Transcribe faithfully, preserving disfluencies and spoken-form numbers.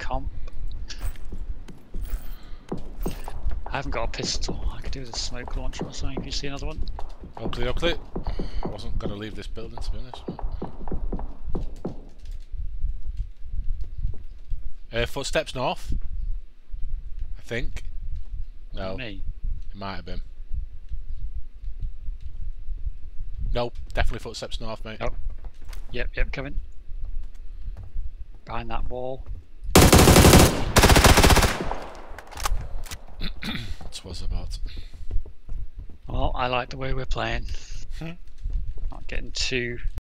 comp. I haven't got a pistol. I could do with a smoke launcher or something. If you see another one. All clear, all clear. I wasn't going to leave this building, to be honest. Uh, footsteps north. I think. No, Me. it might have been. No, definitely footsteps north, mate. Oh. Yep, yep, coming. Behind that wall. Twas about. Well, I like the way we're playing. Not getting too